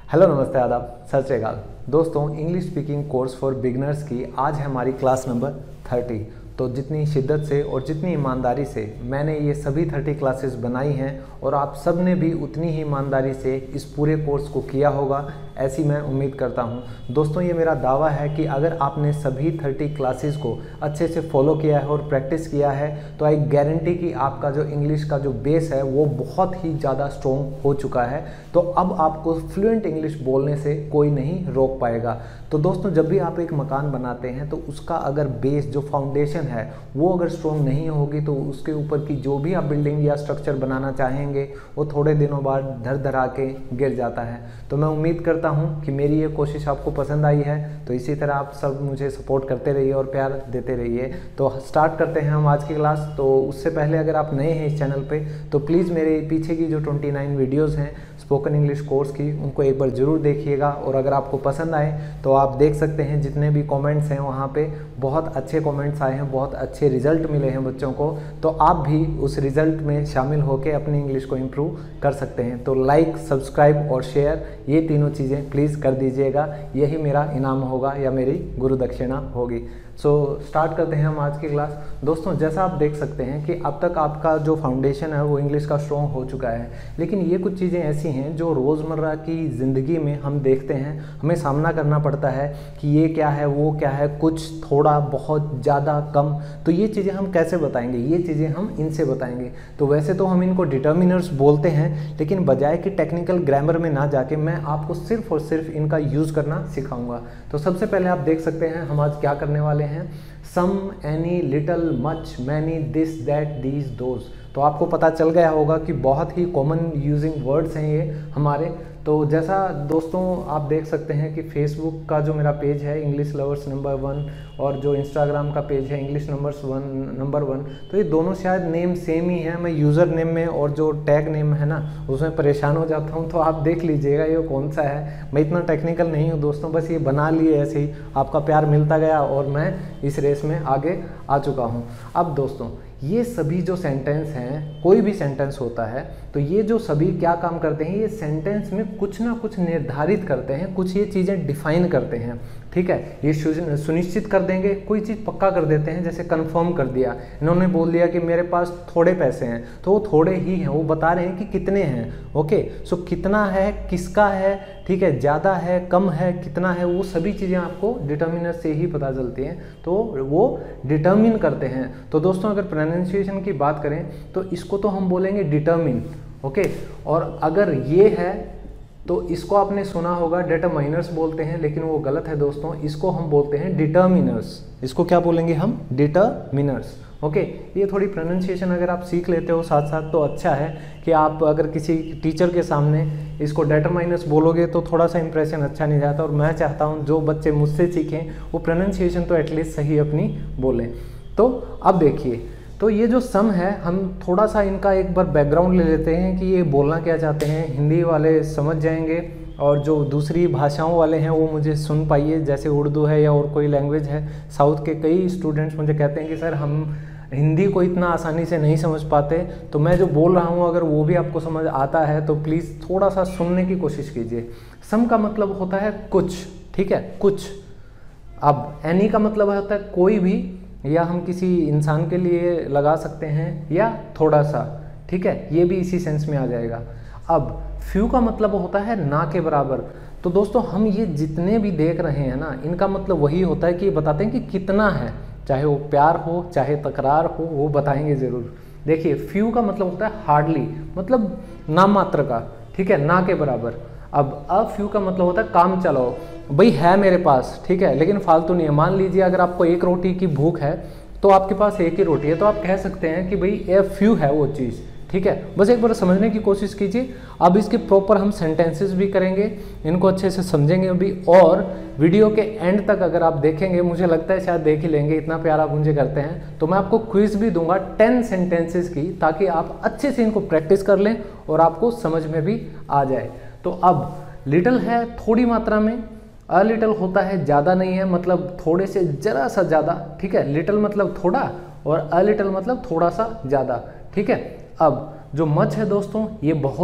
Hello, नमस्ते, आदाब, सत श्री अकाल। दोस्तों, English speaking course for beginners की आज है हमारी क्लास नंबर 30। तो जितनी शिद्दत से और जितनी ईमानदारी से मैंने ये सभी 30 क्लासेस बनाई हैं और आप सब ने भी उतनी ही ईमानदारी से इस पूरे कोर्स को किया होगा, ऐसी मैं उम्मीद करता हूं। दोस्तों, ये मेरा दावा है कि अगर आपने सभी 30 क्लासेस को अच्छे से फॉलो किया है और प्रैक्टिस किया है तो आई गारंटी कि आपका जो इंग्लिश का जो बेस है वो बहुत ही ज़्यादा स्ट्रॉन्ग हो चुका है। तो अब आपको फ्लुएंट इंग्लिश बोलने से कोई नहीं रोक पाएगा। तो दोस्तों, जब भी आप एक मकान बनाते हैं तो उसका अगर बेस जो फाउंडेशन है वो अगर स्ट्रॉन्ग नहीं होगी तो उसके ऊपर की जो भी आप बिल्डिंग या स्ट्रक्चर बनाना चाहेंगे वो थोड़े दिनों बाद धर धरा के गिर जाता है। तो मैं उम्मीद करता हूँ कि मेरी ये कोशिश आपको पसंद आई है। तो इसी तरह आप सब मुझे सपोर्ट करते रहिए और प्यार देते रहिए। तो स्टार्ट करते हैं हम आज की क्लास। तो उससे पहले अगर आप नए हैं इस चैनल पे तो प्लीज़ मेरे पीछे की जो 29 वीडियोज़ हैं स्पोकन इंग्लिश कोर्स की, उनको एक बार ज़रूर देखिएगा। और अगर आपको पसंद आए तो आप देख सकते हैं जितने भी कमेंट्स हैं वहाँ पे बहुत अच्छे कमेंट्स आए हैं, बहुत अच्छे रिजल्ट मिले हैं बच्चों को। तो आप भी उस रिजल्ट में शामिल होकर अपनी इंग्लिश को इम्प्रूव कर सकते हैं। तो लाइक, सब्सक्राइब और शेयर, ये तीनों चीज़ें प्लीज़ कर दीजिएगा। यही मेरा इनाम होगा या मेरी गुरु दक्षिणा होगी। सो स्टार्ट करते हैं हम आज की क्लास। दोस्तों, जैसा आप देख सकते हैं कि अब तक आपका जो फाउंडेशन है वो इंग्लिश का स्ट्रॉन्ग हो चुका है, लेकिन ये कुछ चीज़ें ऐसी हैं जो रोज़मर्रा की ज़िंदगी में हम देखते हैं, हमें सामना करना पड़ता है कि ये क्या है, वो क्या है, कुछ थोड़ा बहुत ज़्यादा कम। तो ये चीज़ें हम कैसे बताएंगे, ये चीज़ें हम इनसे बताएंगे। तो वैसे तो हम इनको डिटर्मिनर्स बोलते हैं, लेकिन बजाय कि टेक्निकल ग्रामर में ना जाके मैं आपको सिर्फ और सिर्फ इनका यूज़ करना सिखाऊंगा। तो सबसे पहले आप देख सकते हैं हम आज क्या करने वाले हैं। Some, any, little, much, many, this, that, these, those. तो आपको पता चल गया होगा कि बहुत ही कॉमन यूजिंग वर्ड्स हैं ये हमारे। तो जैसा दोस्तों आप देख सकते हैं कि फेसबुक का जो मेरा पेज है इंग्लिश लवर्स नंबर 1 और जो इंस्टाग्राम का पेज है इंग्लिश नंबर 1, तो ये दोनों शायद नेम सेम ही है। मैं यूज़र नेम में और जो टैग नेम है ना उसमें परेशान हो जाता हूँ, तो आप देख लीजिएगा ये कौन सा है। मैं इतना टेक्निकल नहीं हूँ दोस्तों, बस ये बना लिए ऐसे ही, आपका प्यार मिलता गया और मैं इस रेस में आगे आ चुका हूँ। अब दोस्तों, ये सभी जो सेंटेंस हैं, कोई भी सेंटेंस होता है तो ये जो सभी क्या काम करते हैं, ये सेंटेंस में कुछ ना कुछ निर्धारित करते हैं, कुछ ये चीज़ें डिफाइन करते हैं। ठीक है, ये सुनिश्चित कर देंगे, कोई चीज़ पक्का कर देते हैं। जैसे कंफर्म कर दिया, इन्होंने बोल दिया कि मेरे पास थोड़े पैसे हैं, तो वो थोड़े ही हैं, वो बता रहे हैं कि कितने हैं। ओके, सो कितना है, किसका है, ठीक है, ज़्यादा है, कम है, कितना है, वो सभी चीज़ें आपको डिटर्मिनर से ही पता चलती हैं, तो वो डिटर्मिन करते हैं। तो दोस्तों, अगर प्रोनाउंसिएशन की बात करें तो इसको तो हम बोलेंगे डिटर्मिन। ओके, और अगर ये है तो इसको आपने सुना होगा डिटरमाइनर्स बोलते हैं, लेकिन वो गलत है दोस्तों, इसको हम बोलते हैं डिटर्मिनर्स। इसको क्या बोलेंगे हम? डिटर्मिनर्स। ओके, ये थोड़ी प्रोनाउंसिएशन अगर आप सीख लेते हो साथ साथ तो अच्छा है कि आप अगर किसी टीचर के सामने इसको डिटरमाइनर्स बोलोगे तो थोड़ा सा इंप्रेशन अच्छा नहीं जाता। और मैं चाहता हूँ जो बच्चे मुझसे सीखें वो प्रोनाउंसिएशन तो एटलीस्ट सही अपनी बोलें। तो अब देखिए, तो ये जो सम है, हम थोड़ा सा इनका एक बार बैकग्राउंड ले लेते हैं कि ये बोलना क्या चाहते हैं। हिंदी वाले समझ जाएंगे और जो दूसरी भाषाओं वाले हैं वो मुझे सुन पाइए, जैसे उर्दू है या और कोई लैंग्वेज है। साउथ के कई स्टूडेंट्स मुझे कहते हैं कि सर हम हिंदी को इतना आसानी से नहीं समझ पाते, तो मैं जो बोल रहा हूँ अगर वो भी आपको समझ आता है तो प्लीज़ थोड़ा सा सुनने की कोशिश कीजिए। सम का मतलब होता है कुछ, ठीक है, कुछ। अब एनी का मतलब होता है कोई भी, या हम किसी इंसान के लिए लगा सकते हैं, या थोड़ा सा, ठीक है, ये भी इसी सेंस में आ जाएगा। अब फ्यू का मतलब होता है ना के बराबर। तो दोस्तों, हम ये जितने भी देख रहे हैं ना, इनका मतलब वही होता है कि ये बताते हैं कि कितना है, चाहे वो प्यार हो चाहे तकरार हो, वो बताएंगे ज़रूर। देखिए, फ्यू का मतलब होता है हार्डली, मतलब नाम मात्र का, ठीक है, ना के बराबर। अब अ फ्यू का मतलब होता है काम चलाओ, भाई है मेरे पास, ठीक है, लेकिन फालतू नहीं है। मान लीजिए अगर आपको एक रोटी की भूख है तो आपके पास एक ही रोटी है, तो आप कह सकते हैं कि भाई ए फ्यू है वो चीज़, ठीक है। बस एक बार समझने की कोशिश कीजिए। अब इसके प्रॉपर हम सेंटेंसेस भी करेंगे, इनको अच्छे से समझेंगे भी, और वीडियो के एंड तक अगर आप देखेंगे, मुझे लगता है शायद देख ही लेंगे, इतना प्यार आप मुझे करते हैं, तो मैं आपको क्विज भी दूंगा 10 सेंटेंसेस की, ताकि आप अच्छे से इनको प्रैक्टिस कर लें और आपको समझ में भी आ जाए। तो अब लिटिल है थोड़ी मात्रा में, अ लिटिल होता है ज़्यादा नहीं है, मतलब थोड़े से जरा सा ज़्यादा, ठीक है। लिटिल मतलब थोड़ा और अ लिटिल मतलब थोड़ा सा ज़्यादा, ठीक है। अब जो मच है दोस्तों, ये बहुत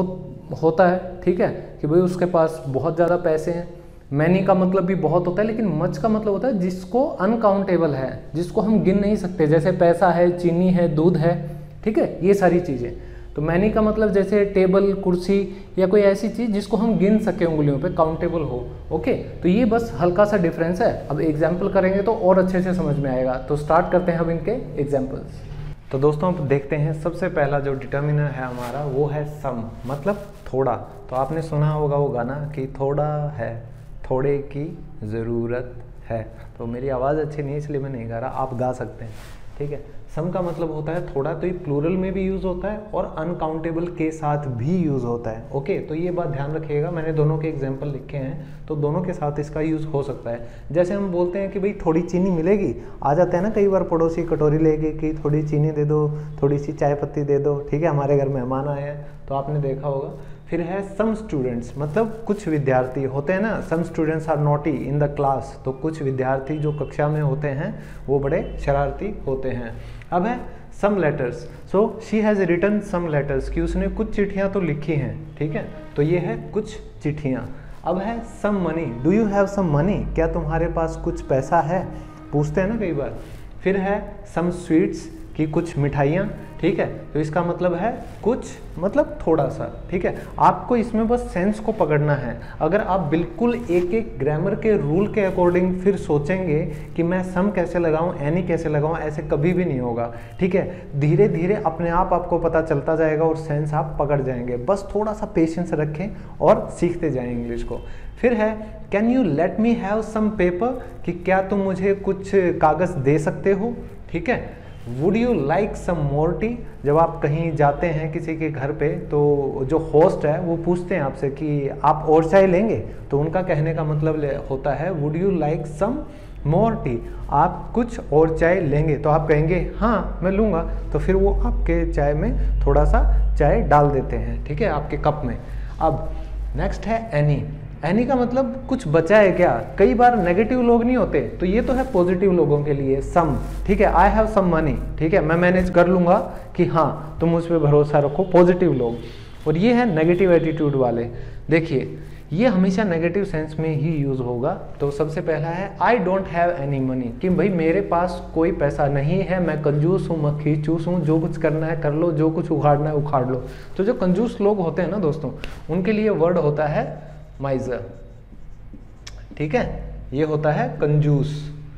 होता है, ठीक है, कि भाई उसके पास बहुत ज़्यादा पैसे हैं। मैनी का मतलब भी बहुत होता है, लेकिन मच का मतलब होता है जिसको अनकाउंटेबल है, जिसको हम गिन नहीं सकते, जैसे पैसा है, चीनी है, दूध है, ठीक है, ये सारी चीज़ें। तो मैनी का मतलब जैसे टेबल, कुर्सी या कोई ऐसी चीज़ जिसको हम गिन सके उंगलियों पे, काउंटेबल हो। ओके, तो ये बस हल्का सा डिफरेंस है। अब एग्जाम्पल करेंगे तो और अच्छे से समझ में आएगा। तो स्टार्ट करते हैं अब इनके एग्जाम्पल्स। तो दोस्तों अब देखते हैं, सबसे पहला जो डिटर्मिनर है हमारा वो है सम, मतलब थोड़ा। तो आपने सुना होगा वो गाना कि थोड़ा है, थोड़े की ज़रूरत है। तो मेरी आवाज़ अच्छी नहीं है इसलिए मैं नहीं गा रहा, आप गा सकते हैं, ठीक है। सम का मतलब होता है थोड़ा, तो ये प्लूरल में भी यूज़ होता है और अनकाउंटेबल के साथ भी यूज़ होता है। ओके, तो ये बात ध्यान रखिएगा, मैंने दोनों के एग्जांपल लिखे हैं, तो दोनों के साथ इसका यूज़ हो सकता है। जैसे हम बोलते हैं कि भाई थोड़ी चीनी मिलेगी, आ जाते हैं ना कई बार पड़ोसी कटोरी लेके कि थोड़ी चीनी दे दो, थोड़ी सी चाय पत्ती दे दो, ठीक है, हमारे घर मेहमान आए हैं, तो आपने देखा होगा। फिर है सम स्टूडेंट्स, मतलब कुछ विद्यार्थी होते हैं ना, some students are naughty in the class, तो कुछ विद्यार्थी जो कक्षा में होते हैं वो बड़े शरारती होते हैं। अब है some letters, so she has written some letters, कि उसने कुछ चिट्ठियाँ तो लिखी हैं, ठीक है, तो ये है कुछ चिट्ठियाँ। अब है some money, do you have some money, क्या तुम्हारे पास कुछ पैसा है, पूछते हैं ना कई बार। फिर है सम स्वीट्स, कि कुछ मिठाइयाँ, ठीक है, तो इसका मतलब है कुछ, मतलब थोड़ा सा, ठीक है। आपको इसमें बस सेंस को पकड़ना है। अगर आप बिल्कुल एक एक ग्रामर के रूल के अकॉर्डिंग फिर सोचेंगे कि मैं सम कैसे लगाऊं, एनी कैसे लगाऊं, ऐसे कभी भी नहीं होगा, ठीक है। धीरे धीरे अपने आप आपको पता चलता जाएगा और सेंस आप पकड़ जाएंगे। बस थोड़ा सा पेशेंस रखें और सीखते जाएं इंग्लिश को। फिर है can you let me have some paper, कि क्या तुम मुझे कुछ कागज़ दे सकते हो, ठीक है। Would you like some more tea, जब आप कहीं जाते हैं किसी के घर पे तो जो होस्ट है वो पूछते हैं आपसे कि आप और चाय लेंगे, तो उनका कहने का मतलब होता है would you like some more tea, आप कुछ और चाय लेंगे, तो आप कहेंगे हाँ मैं लूँगा, तो फिर वो आपके चाय में थोड़ा सा चाय डाल देते हैं, ठीक है, आपके कप में। अब नेक्स्ट है एनी, एनी का मतलब कुछ बचा है क्या। कई बार नेगेटिव लोग नहीं होते, तो ये तो है पॉजिटिव लोगों के लिए सम, ठीक है, आई हैव सम मनी, ठीक है, मैं मैनेज कर लूँगा, कि हाँ तुम मुझ पर भरोसा रखो, पॉजिटिव लोग। और ये है नेगेटिव एटीट्यूड वाले। देखिए ये हमेशा नेगेटिव सेंस में ही यूज़ होगा। तो सबसे पहला है I don't have any money, कि भाई मेरे पास कोई पैसा नहीं है, मैं कंजूस हूँ, मक्खी चूस हूँ, जो कुछ करना है कर लो, जो कुछ उखाड़ना है उखाड़ लो। तो जो कंजूस लोग होते हैं ना दोस्तों, उनके लिए वर्ड होता है माइजर, ठीक है, ये होता है कंजूस।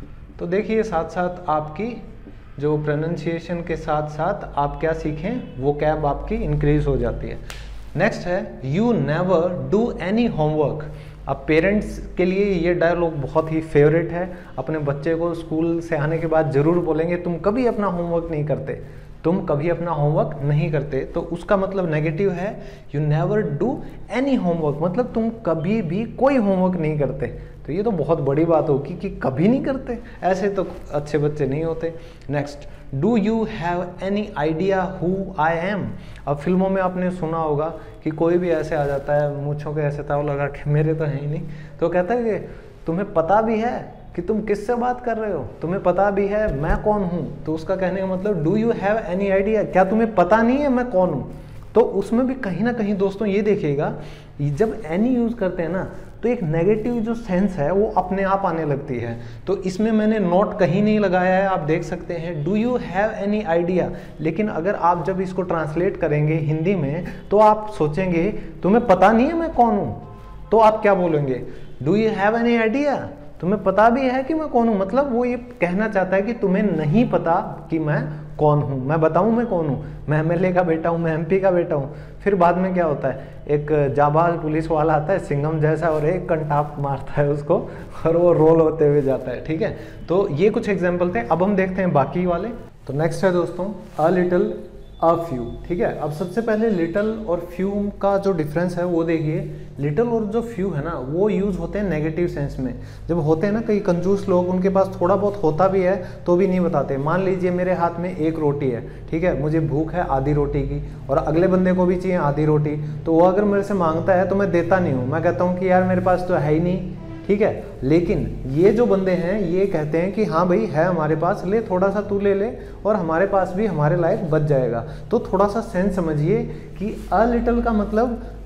तो देखिए साथ साथ आपकी जो प्रोनाउंसिएशन के साथ साथ आप क्या सीखें, वो कैब आपकी इंक्रीज हो जाती है। नेक्स्ट है you never do any homework. अब पेरेंट्स के लिए ये डायलॉग बहुत ही फेवरेट है, अपने बच्चे को स्कूल से आने के बाद ज़रूर बोलेंगे तुम कभी अपना होमवर्क नहीं करते, तुम कभी अपना होमवर्क नहीं करते। तो उसका मतलब नेगेटिव है you never do any homework, मतलब तुम कभी भी कोई होमवर्क नहीं करते। तो ये तो बहुत बड़ी बात होगी कि कभी नहीं करते, ऐसे तो अच्छे बच्चे नहीं होते। Next do you have any idea who I am. अब फिल्मों में आपने सुना होगा कि कोई भी ऐसे आ जाता है, मूंछों के ऐसे ताव लगा के, मेरे तो है ही नहीं, तो कहता है कि तुम्हें पता भी है कि तुम किससे बात कर रहे हो, तुम्हें पता भी है मैं कौन हूँ। तो उसका कहने का मतलब do you have any idea, क्या तुम्हें पता नहीं है मैं कौन हूँ। तो उसमें भी कहीं ना कहीं दोस्तों ये देखिएगा, जब एनी यूज़ करते हैं ना तो एक नेगेटिव जो सेंस है वो अपने आप आने लगती है। तो इसमें मैंने नोट कहीं नहीं लगाया है, आप देख सकते हैं do you have any idea. लेकिन अगर आप जब इसको ट्रांसलेट करेंगे हिंदी में तो आप सोचेंगे तुम्हें पता नहीं है मैं कौन हूँ, तो आप क्या बोलेंगे do you have any idea, तुम्हें पता भी है कि मैं कौन हूँ। मतलब वो ये कहना चाहता है कि तुम्हें नहीं पता कि मैं कौन हूँ, मैं बताऊँ मैं कौन हूँ, मैं एमएलए का बेटा हूँ, मैं एमपी का बेटा हूँ। फिर बाद में क्या होता है, एक जाबाज पुलिस वाला आता है सिंघम जैसा और एक कंटाप मारता है उसको और वो रोल होते हुए जाता है, ठीक है। तो ये कुछ एग्जाम्पल थे। अब हम देखते हैं बाकी वाले। तो नेक्स्ट है दोस्तों अ लिटिल अ फ्यू, ठीक है। अब सबसे पहले लिटल और फ्यू का जो डिफरेंस है वो देखिए। लिटल और जो फ्यू है ना वो यूज़ होते हैं नेगेटिव सेंस में। जब होते हैं ना कई कंजूस लोग, उनके पास थोड़ा बहुत होता भी है तो भी नहीं बताते। मान लीजिए मेरे हाथ में एक रोटी है, ठीक है, मुझे भूख है आधी रोटी की और अगले बंदे को भी चाहिए आधी रोटी, तो वो अगर मेरे से मांगता है तो मैं देता नहीं हूँ, मैं कहता हूँ कि यार मेरे पास तो है ही नहीं, ठीक है। लेकिन ये जो बंदे हैं ये कहते हैं कि हाँ भाई है हमारे पास, ले थोड़ा सा तू ले ले और हमारे पास भी हमारे लायक बच जाएगा। तो थोड़ा सा सेंस समझिए कि अ लिटल का मतलब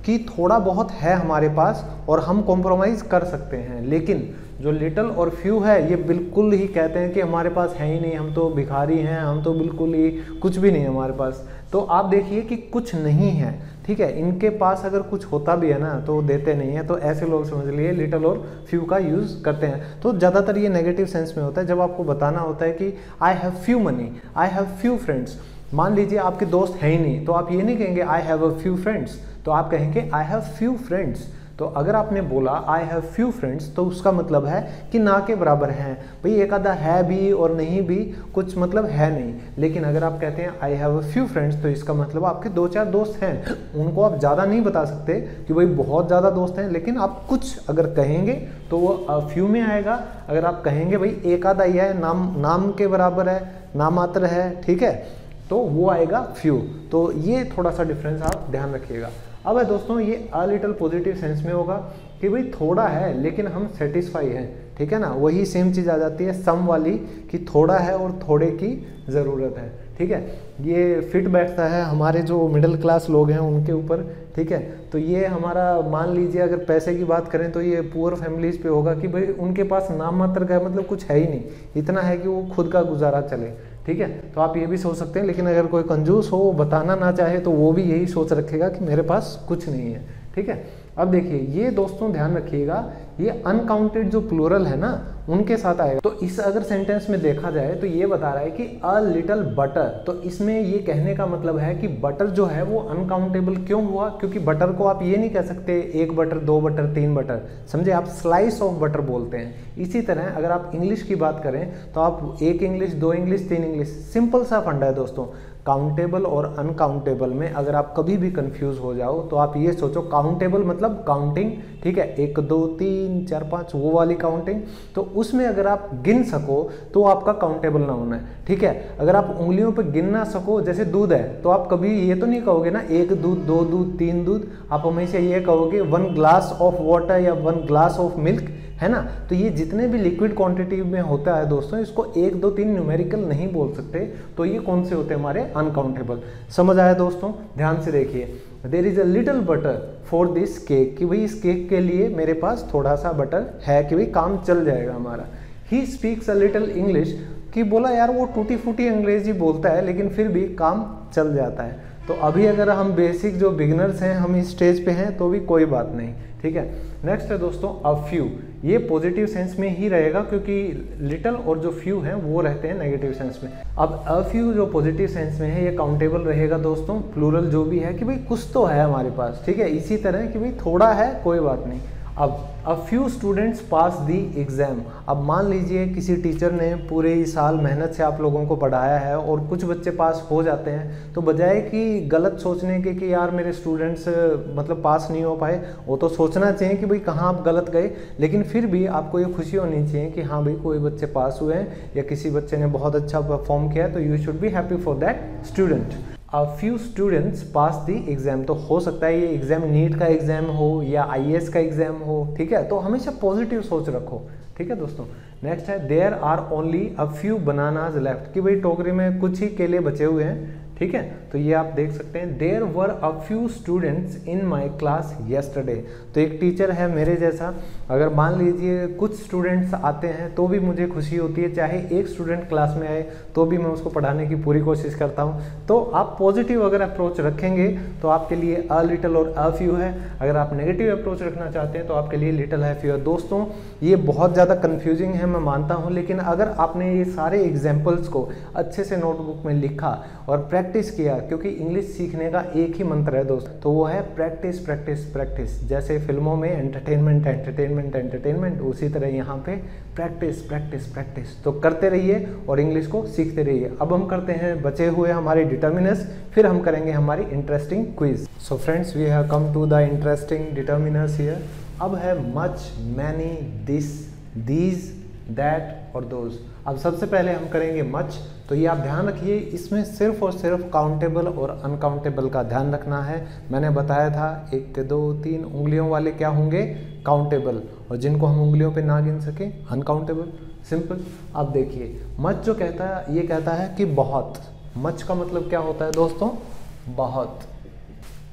कि थोड़ा बहुत है हमारे पास और हम कॉम्प्रोमाइज़ कर सकते हैं, लेकिन जो लिटल और फ्यू है ये बिल्कुल ही कहते हैं कि हमारे पास है ही नहीं, हम तो भिखारी हैं, हम तो बिल्कुल ही कुछ भी नहीं है हमारे पास। तो आप देखिए कि कुछ नहीं है, ठीक है, इनके पास अगर कुछ होता भी है ना तो देते नहीं है, तो ऐसे लोग समझ लिए लिटल और फ्यू का यूज़ करते हैं। तो ज़्यादातर ये नेगेटिव सेंस में होता है, जब आपको बताना होता है कि I have few money, I have few friends. मान लीजिए आपके दोस्त है ही नहीं, तो आप ये नहीं कहेंगे I have a few friends, तो आप कहेंगे आई हैव फ्यू फ्रेंड्स। तो अगर आपने बोला आई हैव फ्यू फ्रेंड्स तो उसका मतलब है कि ना के बराबर हैं, भाई एक आधा है भी और नहीं भी, कुछ मतलब है नहीं। लेकिन अगर आप कहते हैं I have a few friends तो इसका मतलब आपके 2-4 दोस्त हैं, उनको आप ज़्यादा नहीं बता सकते कि भाई बहुत ज़्यादा दोस्त हैं, लेकिन आप कुछ अगर कहेंगे तो वो फ्यू में आएगा। अगर आप कहेंगे भाई एक आधा ही है, नाम के बराबर है, नामात्र है, ठीक है, तो वो आएगा फ्यू। तो ये थोड़ा सा डिफरेंस आप ध्यान रखिएगा। अब है दोस्तों ये अ लिटल पॉजिटिव सेंस में होगा कि भाई थोड़ा है लेकिन हम सेटिस्फाई हैं, ठीक है ना, वही सेम चीज़ आ जाती है सम वाली कि थोड़ा है और थोड़े की ज़रूरत है, ठीक है। ये फिट बैठता है हमारे जो मिडिल क्लास लोग हैं उनके ऊपर, ठीक है। तो ये हमारा मान लीजिए अगर पैसे की बात करें तो ये पुअर फैमिलीज पे होगा कि भाई उनके पास नाम मात्र का मतलब कुछ है ही नहीं, इतना है कि वो खुद का गुजारा चले, ठीक है। तो आप ये भी सोच सकते हैं। लेकिन अगर कोई कंजूस हो, वो बताना ना चाहे, तो वो भी यही सोच रखेगा कि मेरे पास कुछ नहीं है, ठीक है। अब देखिए ये दोस्तों ध्यान रखिएगा, ये अनकाउंटेड जो प्लूरल है ना उनके साथ आएगा। तो इस अगर सेंटेंस में देखा जाए तो ये बता रहा है कि अ लिटल बटर, तो इसमें ये कहने का मतलब है कि बटर जो है वो अनकाउंटेबल क्यों हुआ, क्योंकि बटर को आप ये नहीं कह सकते 1 बटर 2 बटर 3 बटर, समझे, आप स्लाइस ऑफ बटर बोलते हैं। इसी तरह अगर आप इंग्लिश की बात करें तो आप 1 इंग्लिश 2 इंग्लिश 3 इंग्लिश, सिंपल सा फंडा है दोस्तों। काउंटेबल और अनकाउंटेबल में अगर आप कभी भी कंफ्यूज हो जाओ तो आप ये सोचो, काउंटेबल मतलब काउंटिंग, ठीक है, 1 2 3 4 5 वो वाली काउंटिंग, तो उसमें अगर आप गिन सको तो आपका काउंटेबल ना होना है, ठीक है। अगर आप उंगलियों पे गिन ना सको, जैसे दूध है, तो आप कभी ये तो नहीं कहोगे ना 1 दूध 2 दूध 3 दूध, आप हमेशा ये कहोगे 1 ग्लास ऑफ वाटर या 1 ग्लास ऑफ मिल्क, है ना। तो ये जितने भी लिक्विड क्वांटिटी में होता है दोस्तों, इसको 1 2 3 न्यूमेरिकल नहीं बोल सकते, तो ये कौन से होते हैं हमारे अनकाउंटेबल। समझ आया दोस्तों, ध्यान से देखिए। There is a little butter for this cake, कि भाई इस केक के लिए मेरे पास थोड़ा सा बटर है कि भाई काम चल जाएगा हमारा। He speaks a little English, कि बोला यार वो टूटी फूटी अंग्रेजी बोलता है लेकिन फिर भी काम चल जाता है। तो अभी अगर हम बेसिक जो बिगिनर्स हैं हम इस स्टेज पे हैं तो भी कोई बात नहीं, ठीक है। नेक्स्ट है दोस्तों अ फ्यू, ये पॉजिटिव सेंस में ही रहेगा क्योंकि लिटिल और जो फ्यू हैं वो रहते हैं नेगेटिव सेंस में। अब अ फ्यू जो पॉजिटिव सेंस में है ये काउंटेबल रहेगा दोस्तों, प्लूरल जो भी है कि भाई कुछ तो है हमारे पास, ठीक है। इसी तरह कि भाई थोड़ा है कोई बात नहीं। अब a few students pass the exam, अब मान लीजिए किसी टीचर ने पूरे साल मेहनत से आप लोगों को पढ़ाया है और कुछ बच्चे पास हो जाते हैं, तो बजाय कि गलत सोचने के कि यार मेरे स्टूडेंट्स मतलब पास नहीं हो पाए, वो तो सोचना चाहिए कि भाई कहाँ आप गलत गए, लेकिन फिर भी आपको ये खुशी होनी चाहिए कि हाँ भाई कोई बच्चे पास हुए हैं या किसी बच्चे ने बहुत अच्छा परफॉर्म किया है, तो you should be happy for that student. A few students pass the exam, तो हो सकता है ये एग्जाम नीट का एग्जाम हो या IAS का एग्जाम हो, ठीक है। तो हमेशा पॉजिटिव सोच रखो, ठीक है दोस्तों। नेक्स्ट है there are only a few bananas left, कि भाई टोकरी में कुछ ही केले बचे हुए हैं, ठीक है। तो ये आप देख सकते हैं there were a few students in my class yesterday, तो एक टीचर है मेरे जैसा, अगर मान लीजिए कुछ स्टूडेंट्स आते हैं तो भी मुझे खुशी होती है, चाहे एक स्टूडेंट क्लास में आए तो भी मैं उसको पढ़ाने की पूरी कोशिश करता हूँ। तो आप पॉजिटिव अगर अप्रोच रखेंगे तो आपके लिए अ लिटिल और अ फ्यू है, अगर आप नेगेटिव अप्रोच रखना चाहते हैं तो आपके लिए लिटिल है फ्यू है। दोस्तों ये बहुत ज़्यादा कन्फ्यूजिंग है मैं मानता हूँ, लेकिन अगर आपने ये सारे एग्जाम्पल्स को अच्छे से नोटबुक में लिखा और प्रैक्टिस किया, क्योंकि इंग्लिश सीखने का एक ही मंत्र है दोस्त, तो वो है प्रैक्टिस प्रैक्टिस प्रैक्टिस। जैसे फिल्मों में एंटरटेनमेंट एंटरटेनमेंट एंटरटेनमेंट, उसी तरह यहाँ पे प्रैक्टिस प्रैक्टिस प्रैक्टिस। तो करते रहिए और इंग्लिश को सीखते रहिए। अब हम करते हैं बचे हुए हमारे डिटर्मिनर्स, फिर हम करेंगे हमारी interesting quiz. So friends we have come to the interesting determiners here. अब है much, many, this, these, that और दोज। अब सबसे पहले हम करेंगे मच, तो ये आप ध्यान रखिए, इसमें सिर्फ और सिर्फ काउंटेबल और अनकाउंटेबल का ध्यान रखना है। मैंने बताया था 1 2 3 उंगलियों वाले क्या होंगे, काउंटेबल, और जिनको हम उंगलियों पे ना गिन सके अनकाउंटेबल, सिंपल। अब देखिए मच जो कहता है ये कहता है कि बहुत, मच का मतलब क्या होता है दोस्तों, बहुत,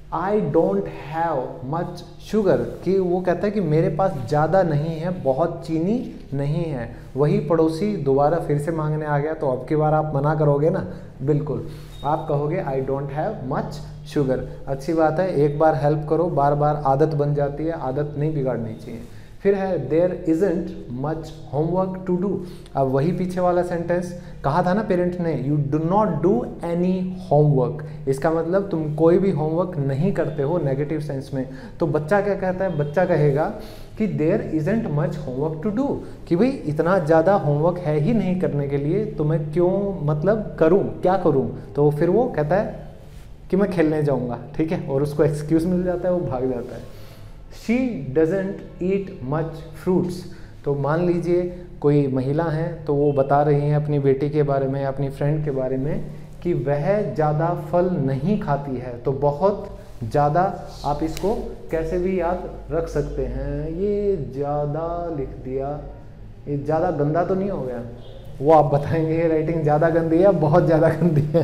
I don't have much sugar, कि वो कहता है कि मेरे पास ज़्यादा नहीं है, बहुत चीनी नहीं है। वही पड़ोसी दोबारा फिर से मांगने आ गया, तो अब की बार आप मना करोगे ना? बिल्कुल, आप कहोगे I don't have much sugar. अच्छी बात है, एक बार हेल्प करो, बार बार आदत बन जाती है, आदत नहीं बिगाड़नी चाहिए। फिर है there isn't much homework to do. अब वही पीछे वाला सेंटेंस कहा था ना पेरेंट ने, you do not do any homework. इसका मतलब तुम कोई भी होमवर्क नहीं करते हो, नेगेटिव सेंस में। तो बच्चा क्या कहता है? बच्चा कहेगा कि there isn't much homework to do, कि भाई इतना ज़्यादा होमवर्क है ही नहीं करने के लिए, तो मैं क्यों मतलब करूँ, क्या करूँ? तो फिर वो कहता है कि मैं खेलने जाऊँगा, ठीक है, और उसको एक्सक्यूज़ मिल जाता है, वो भाग जाता है। She doesn't eat much fruits. तो मान लीजिए कोई महिला हैं, तो वो बता रही हैं अपनी बेटी के बारे में, अपनी फ्रेंड के बारे में, कि वह ज़्यादा फल नहीं खाती है। तो बहुत ज़्यादा आप इसको कैसे भी याद रख सकते हैं। ये ज़्यादा लिख दिया, ये ज़्यादा गंदा तो नहीं हो गया? वो आप बताएंगे ये राइटिंग ज़्यादा गंदी है या बहुत ज़्यादा गंदी है।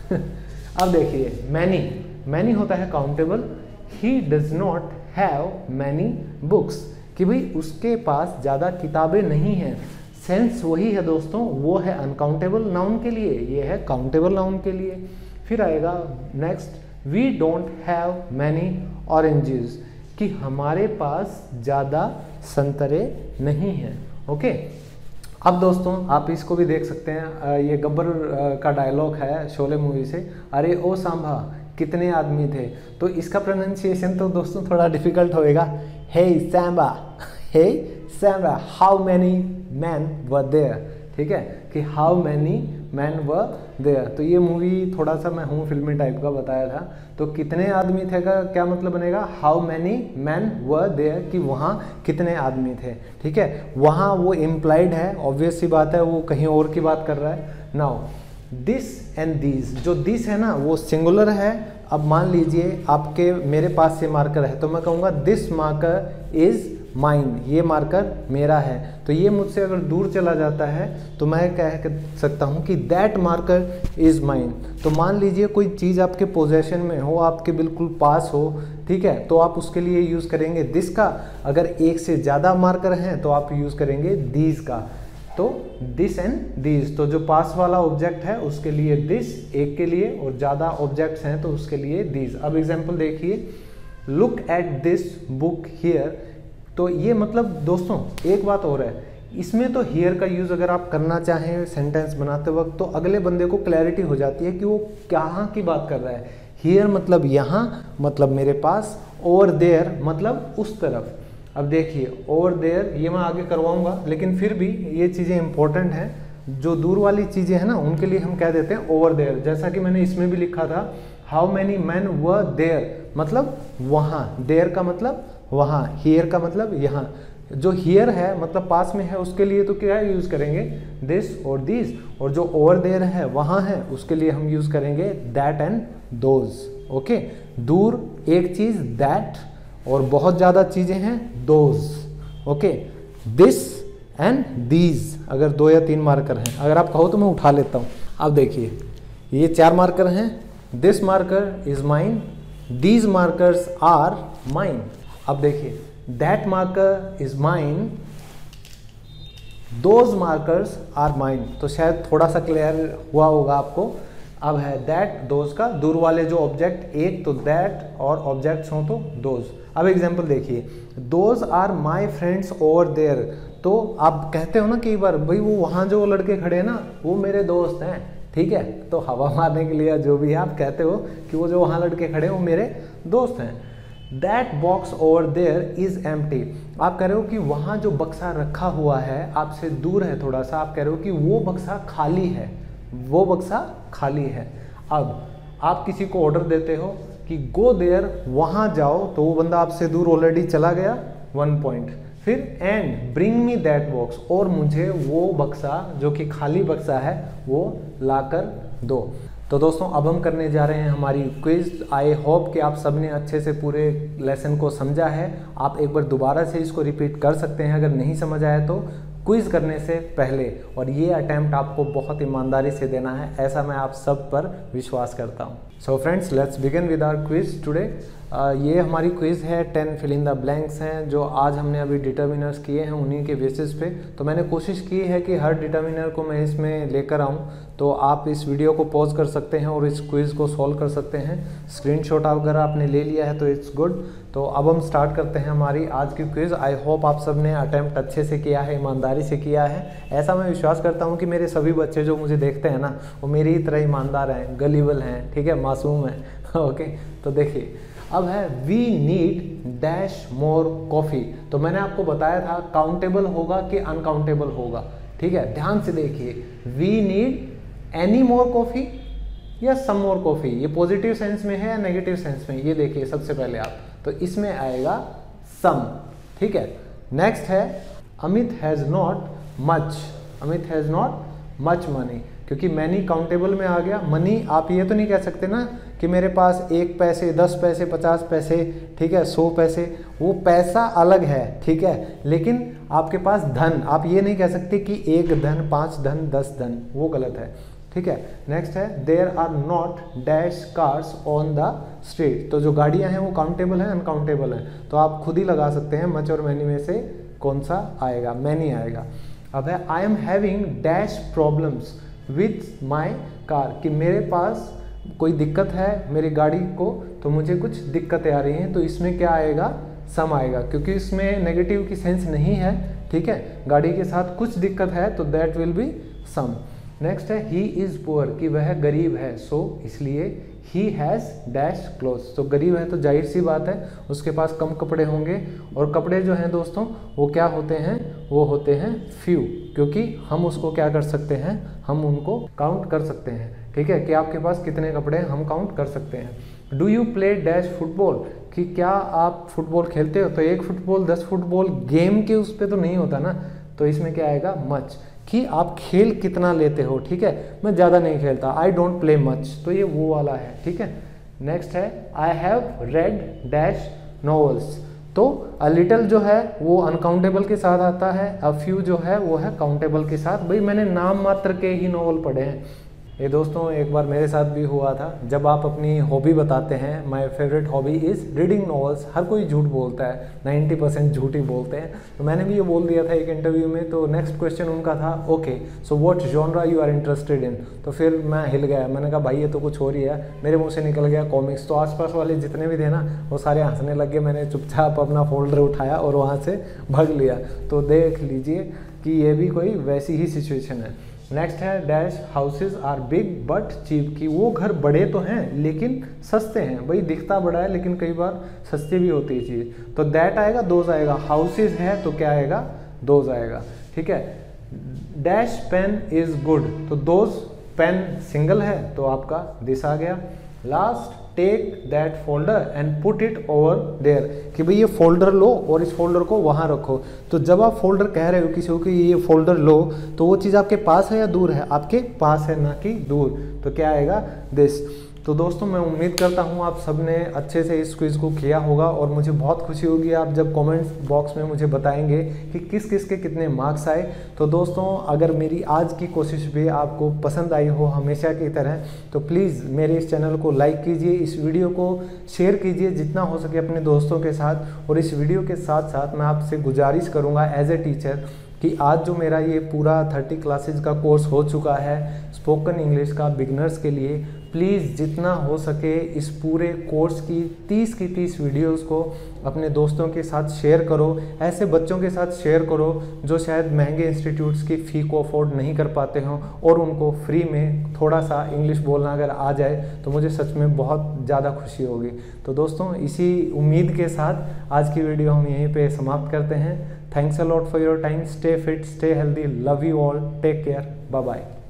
अब देखिए मैनी, मैनी होता है countable. He does not have many books, कि भाई उसके पास ज़्यादा किताबें नहीं हैं। सेंस वही है दोस्तों, वो है अनकाउंटेबल नाउन के लिए, ये है काउंटेबल नाउन के लिए। फिर आएगा next, we don't have many oranges, कि हमारे पास ज़्यादा संतरे नहीं हैं। ओके, अब दोस्तों आप इसको भी देख सकते हैं, ये गब्बर का डायलॉग है शोले मूवी से, अरे ओ सांभा कितने आदमी थे। तो इसका प्रोनाउंसिएशन तो दोस्तों थोड़ा डिफिकल्ट होएगा। Hey Sambha, hey Sambha, how many men were there, ठीक है, कि how many men were there. तो ये मूवी थोड़ा सा मैं हूँ फिल्मी टाइप का बताया था। तो कितने आदमी थे का क्या मतलब बनेगा? How many men were there, कि वहाँ कितने आदमी थे, ठीक है। वहाँ वो इम्प्लाइड है, ऑब्वियस सी बात है, वो कहीं और की बात कर रहा है। नाउ दिस एंड दीज, जो दिस है ना वो सिंगुलर है। अब मान लीजिए आपके मेरे पास ये मार्कर है, तो मैं कहूँगा दिस मार्कर इज माइन, ये मार्कर मेरा है। तो ये मुझसे अगर दूर चला जाता है तो मैं कह सकता हूँ कि दैट मार्कर इज माइन। तो मान लीजिए कोई चीज़ आपके पोजेशन में हो, आपके बिल्कुल पास हो, ठीक है, तो आप उसके लिए यूज़ करेंगे दिस का। अगर एक से ज़्यादा मार्कर हैं तो आप यूज़ करेंगे दीज का। तो दिस एंड दीज, तो जो पास वाला ऑब्जेक्ट है उसके लिए दिस एक के लिए, और ज़्यादा ऑब्जेक्ट्स हैं तो उसके लिए दीज। अब एग्जाम्पल देखिए, look at this book here. तो ये मतलब दोस्तों एक बात और है, इसमें तो हियर का यूज़ अगर आप करना चाहें सेंटेंस बनाते वक्त, तो अगले बंदे को क्लैरिटी हो जाती है कि वो कहाँ की बात कर रहा है। हियर मतलब यहाँ, मतलब मेरे पास, और देयर मतलब उस तरफ। अब देखिए और देयर ये मैं आगे करवाऊंगा, लेकिन फिर भी ये चीज़ें इंपॉर्टेंट हैं। जो दूर वाली चीज़ें हैं ना उनके लिए हम कह देते हैं ओवर देयर। जैसा कि मैंने इसमें भी लिखा था, how many men were there, मतलब वहाँ, देयर का मतलब वहाँ, हियर का मतलब यहाँ। जो हियर है मतलब पास में है, उसके लिए तो क्या यूज़ करेंगे दिस और दिस, और जो ओवर देयर है वहाँ है उसके लिए हम यूज़ करेंगे दैट एंड दोज। ओके, दूर एक चीज़ दैट, और बहुत ज़्यादा चीज़ें हैं those. Okay, this and these अगर 2 या 3 मार्कर हैं, अगर आप कहो तो मैं उठा लेता हूँ। अब देखिए ये 4 मार्कर हैं, this marker is mine, these markers are mine. अब देखिए that marker is mine, those markers are mine. तो शायद थोड़ा सा क्लियर हुआ होगा आपको। अब है दैट दोज का, दूर वाले जो ऑब्जेक्ट एक तो दैट और ऑब्जेक्ट्स हों तो दोज। अब एग्जाम्पल देखिए, those are my friends over there. तो आप कहते हो ना कई बार, भाई वो वहाँ जो लड़के खड़े हैं ना वो मेरे दोस्त हैं, ठीक है। तो हवा मारने के लिए जो भी आप कहते हो कि वो जो वहाँ लड़के खड़े हैं वो मेरे दोस्त हैं। That box over there is empty, आप कह रहे हो कि वहाँ जो बक्सा रखा हुआ है आपसे दूर है थोड़ा सा, आप कह रहे हो कि वो बक्सा खाली है, वो बक्सा खाली है। अब आप किसी को ऑर्डर देते हो कि गो देयर, वहाँ जाओ, तो वो बंदा आपसे दूर ऑलरेडी चला गया, 1 पॉइंट। फिर and bring me that box, और मुझे वो बक्सा जो कि खाली बक्सा है वो लाकर दो। तो दोस्तों अब हम करने जा रहे हैं हमारी क्विज। आई होप कि आप सबने अच्छे से पूरे लेसन को समझा है। आप एक बार दोबारा से इसको रिपीट कर सकते हैं अगर नहीं समझ आया तो, क्विज करने से पहले। और ये अटेम्प्ट आपको बहुत ईमानदारी से देना है, ऐसा मैं आप सब पर विश्वास करता हूँ। So friends, let's begin with our quiz today. ये हमारी क्विज़ है 10 फिल इन द ब्लैंक्स हैं जो आज हमने अभी डिटर्मिनर्स किए हैं उन्हीं के बेसिस पे। तो मैंने कोशिश की है कि हर डिटर्मिनर को मैं इसमें लेकर आऊँ, तो आप इस वीडियो को पॉज कर सकते हैं और इस क्विज़ को सॉल्व कर सकते हैं। स्क्रीनशॉट अगर आपने ले लिया है तो इट्स गुड। तो अब हम स्टार्ट करते हैं हमारी आज की क्विज़। आई होप आप सब ने अटैम्प्ट अच्छे से किया है, ईमानदारी से किया है। ऐसा मैं विश्वास करता हूँ कि मेरे सभी बच्चे जो मुझे देखते हैं ना, वो मेरी ही तरह ईमानदार हैं, गलीबल हैं, ठीक है, मासूम हैं। ओके, तो देखिए अब है we need dash more coffee. तो मैंने आपको बताया था काउंटेबल होगा कि अनकाउंटेबल होगा, ठीक है। ध्यान से देखिए, we need any more coffee या सम मोर कॉफ़ी। ये पॉजिटिव सेंस में है या नेगेटिव सेंस में, ये देखिए सबसे पहले आप, तो इसमें आएगा सम, ठीक है। नेक्स्ट है Amit has not much. Amit has not much money, क्योंकि मैनी काउंटेबल में आ गया। मनी आप ये तो नहीं कह सकते ना कि मेरे पास 1 पैसे, 10 पैसे, 50 पैसे, ठीक है, 100 पैसे, वो पैसा अलग है, ठीक है। लेकिन आपके पास धन, आप ये नहीं कह सकते कि 1 धन, 5 धन, 10 धन, वो गलत है, ठीक है। नेक्स्ट है there are not dash cars on the street. तो जो गाड़ियां हैं वो काउंटेबल हैं, अनकाउंटेबल हैं, तो आप खुद ही लगा सकते हैं मच और मैनी में से कौन सा आएगा। मैनी आएगा। अब है I am having dash problems with my car, कि मेरे पास कोई दिक्कत है मेरी गाड़ी को, तो मुझे कुछ दिक्कतें आ रही हैं, तो इसमें क्या आएगा, सम आएगा, क्योंकि इसमें नेगेटिव की सेंस नहीं है, ठीक है। गाड़ी के साथ कुछ दिक्कत है तो that will be some. Next है ही इज़ पुअर, कि वह गरीब है, सो इसलिए ही हैज़ डैश क्लोथ्स। तो गरीब है तो जाहिर सी बात है उसके पास कम कपड़े होंगे, और कपड़े जो हैं दोस्तों वो क्या होते हैं, वो होते हैं फ्यू, क्योंकि हम उसको क्या कर सकते हैं, हम उनको काउंट कर सकते हैं, ठीक है, कि आपके पास कितने कपड़े हैं हम काउंट कर सकते हैं। Do you play dash football, कि क्या आप फुटबॉल खेलते हो, तो 1 फुटबॉल 10 फुटबॉल गेम के उस पर तो नहीं होता ना, तो इसमें क्या आएगा मच, कि आप खेल कितना लेते हो, ठीक है। मैं ज़्यादा नहीं खेलता, आई डोंट प्ले मच, तो ये वो वाला है, ठीक है। नेक्स्ट है I have read dash novels. तो अ लिटल जो है वो अनकाउंटेबल के साथ आता है, अ फ्यू जो है वो है काउंटेबल के साथ। भाई मैंने नाम मात्र के ही नॉवल पढ़े हैं। ये दोस्तों एक बार मेरे साथ भी हुआ था, जब आप अपनी हॉबी बताते हैं, my favourite hobby is reading novels, हर कोई झूठ बोलता है, 90% झूठ ही बोलते हैं, तो मैंने भी ये बोल दिया था एक इंटरव्यू में। तो नेक्स्ट क्वेश्चन उनका था okay so what genre you are interested in. तो फिर मैं हिल गया, मैंने कहा भाई ये तो कुछ हो रही है, मेरे मुंह से निकल गया कॉमिक्स। तो आसपास वाले जितने भी थे ना वो सारे हंसने लग गए। मैंने चुपचाप अपना फोल्डर उठाया और वहाँ से भाग लिया। तो देख लीजिए कि ये भी कोई वैसी ही सिचुएशन है। नेक्स्ट है dash houses are big but cheap, की वो घर बड़े तो हैं लेकिन सस्ते हैं। भाई दिखता बड़ा है लेकिन कई बार सस्ती भी होती है चीज़, तो दैट आएगा, दोज आएगा। हाउसेज है तो क्या आएगा, दोज आएगा, ठीक है। डैश पेन इज गुड, तो दोज पेन सिंगल है तो आपका दिस आ गया। Last take that folder and put it over there, कि भाई ये फोल्डर लो और इस फोल्डर को वहाँ रखो। तो जब आप फोल्डर कह रहे हो किसी को कि ये फोल्डर लो, तो वो चीज़ आपके पास है या दूर है, आपके पास है ना कि दूर, तो क्या आएगा दिस। तो दोस्तों मैं उम्मीद करता हूँ आप सब ने अच्छे से इस क्विज़ को किया होगा, और मुझे बहुत खुशी होगी आप जब कमेंट बॉक्स में मुझे बताएंगे कि किस किस के कितने मार्क्स आए। तो दोस्तों अगर मेरी आज की कोशिश भी आपको पसंद आई हो हमेशा की तरह, तो प्लीज़ मेरे इस चैनल को लाइक कीजिए, इस वीडियो को शेयर कीजिए जितना हो सके अपने दोस्तों के साथ। और इस वीडियो के साथ साथ मैं आपसे गुजारिश करूँगा एज ए टीचर कि आज जो मेरा ये पूरा 30 क्लासेज का कोर्स हो चुका है स्पोकन इंग्लिश का बिगनर्स के लिए, प्लीज़ जितना हो सके इस पूरे कोर्स की 30 वीडियोस को अपने दोस्तों के साथ शेयर करो। ऐसे बच्चों के साथ शेयर करो जो शायद महंगे इंस्टीट्यूट्स की फ़ी को अफोर्ड नहीं कर पाते हों, और उनको फ्री में थोड़ा सा इंग्लिश बोलना अगर आ जाए तो मुझे सच में बहुत ज़्यादा खुशी होगी। तो दोस्तों इसी उम्मीद के साथ आज की वीडियो हम यहीं पे समाप्त करते हैं। Thanks a lot for your time. Stay fit, stay healthy, love you all, take care, bye bye.